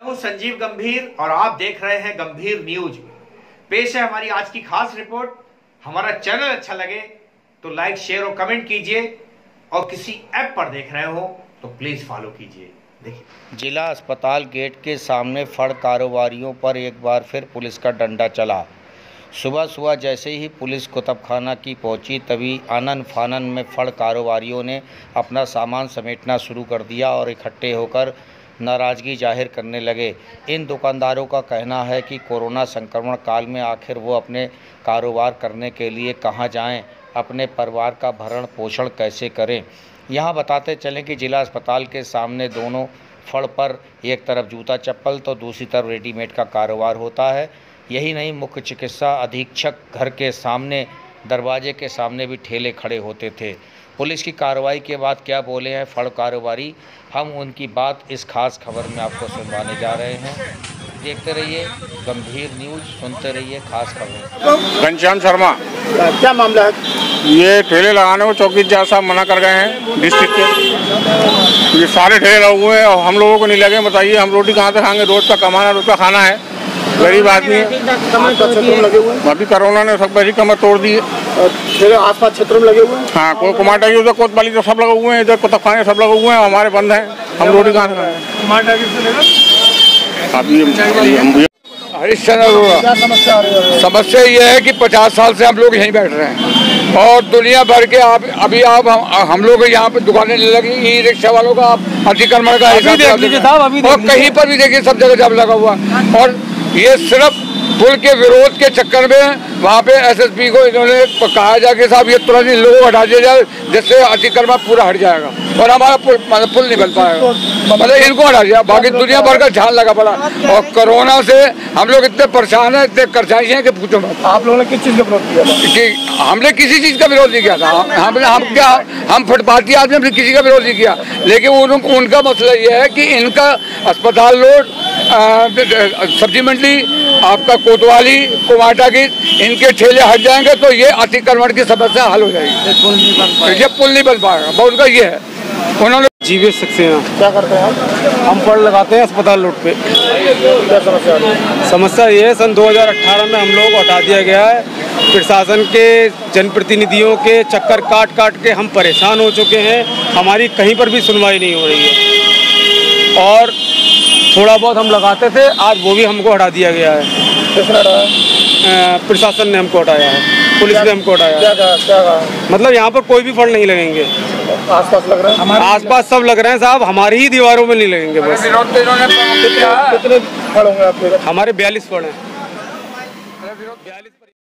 हूं संजीव गंभीर और आप देख रहे हैं गंभीर न्यूज। पेश है हमारी आज की खास रिपोर्ट। हमारा चैनल अच्छा लगे तो लाइक, शेयर और कमेंट कीजिए और किसी ऐप पर देख रहे हो तो प्लीज फॉलो कीजिए। देखिए, जिला अस्पताल गेट के सामने फड़ कारोबारियों पर एक बार फिर पुलिस का डंडा चला। सुबह सुबह जैसे ही पुलिस कुतुबखाना की पहुंची तभी आनन फानन में फड़ कारोबारियों ने अपना सामान समेटना शुरू कर दिया और इकट्ठे होकर नाराज़गी जाहिर करने लगे। इन दुकानदारों का कहना है कि कोरोना संक्रमण काल में आखिर वो अपने कारोबार करने के लिए कहां जाएं, अपने परिवार का भरण पोषण कैसे करें। यहां बताते चलें कि जिला अस्पताल के सामने दोनों फड़ पर एक तरफ जूता चप्पल तो दूसरी तरफ रेडीमेड का कारोबार होता है। यही नहीं, मुख्य चिकित्सा अधीक्षक घर के सामने दरवाजे के सामने भी ठेले खड़े होते थे। पुलिस की कार्रवाई के बाद क्या बोले हैं फड़ कारोबारी, हम उनकी बात इस खास खबर में आपको सुनवाने जा रहे हैं। देखते रहिए गंभीर न्यूज, सुनते रहिए खास खबरें। घनश्याम शर्मा। क्या मामला है? ये ठेले लगाने को चौकी जज साहब मना कर गए हैं डिस्ट्रिक्ट के। ये सारे ठेले लगे हुए हैं और हम लोगों को नहीं लगे। बताइए हम रोटी कहाँ से खाएंगे? रोज का कमाना, रोज का खाना है, गरीब आदमी है। लगे हुए हैं? अभी कोरोना ने सब बड़ी कमर तोड़ दी है। ठेले आसपास क्षेत्रों में लगे हुए हैं? हाँ, कोई कुमारटागी, उधर कोतवाली तो सब लगे हुए हैं, इधर कुतुबखाने सब लगे हुए हैं। हमारे बंद हैं, हम रोटी कहाँ से खाएंगे? हरिश्चंद्र अरोड़ा। समस्या आ रही है? समस्या ये है कि 50 साल से हम लोग यहीं बैठ रहे हैं और दुनिया भर के अभी हम लोग यहाँ पे दुकानें लगी, ई रिक्शा वालों का अतिक्रमण का और कहीं पर भी देखिए सब जगह जब लगा हुआ। और ये सिर्फ पुल के विरोध के चक्कर में वहाँ पे एसएसपी को इन्होंने कहा जाए कि साहब ये तुरंत इन लोगों को हटा दिया जाए, जिससे अतिक्रमण पूरा हट जाएगा और हमारा पुल नहीं बन पाएगा। मतलब इनको हटा दिया, बाकी दुनिया भर का झाल लगा पड़ा। और कोरोना से हम लोग इतने परेशान हैं, इतने कर्जाई हैं कि पूछो मत। आप लोगों ने किस चीज़ का विरोध किया था? कि हमने किसी चीज़ का विरोध नहीं किया था। हम फुटपाथी आदमी, हमने किसी का विरोध नहीं किया। लेकिन उनका मसला ये है कि इनका अस्पताल रोड, सब्जी मंडी, आपका कोतवाली, कुमारटागी, इनके ठेले हट जाएंगे तो ये अतिक्रमण की समस्या हल हो जाएगी। ये पुल नहीं बन पाएगा, बहुत उनका ये है। उन्होंने जीवेश सक्सेना। क्या करते हैं आप? हम फड़ लगाते हैं अस्पताल रोड पे। क्या समस्या है? समस्या ये है, सन 2018 में हम लोगों को हटा दिया गया है। प्रशासन के जनप्रतिनिधियों के चक्कर काट काट के हम परेशान हो चुके हैं। हमारी कहीं पर भी सुनवाई नहीं हो रही है और थोड़ा बहुत हम लगाते थे, आज वो भी हमको हटा दिया गया है। किसने हटाया? प्रशासन ने हमको हटाया है, पुलिस ने हमको हटाया है। क्या मतलब यहाँ पर कोई भी फड़ नहीं लगेंगे। आसपास लग रहा है? आसपास सब लग रहे हैं साहब, हमारी ही दीवारों में नहीं लगेंगे बस। कितने फड़ होंगे आपके? हमारे 42 फड़ हैं।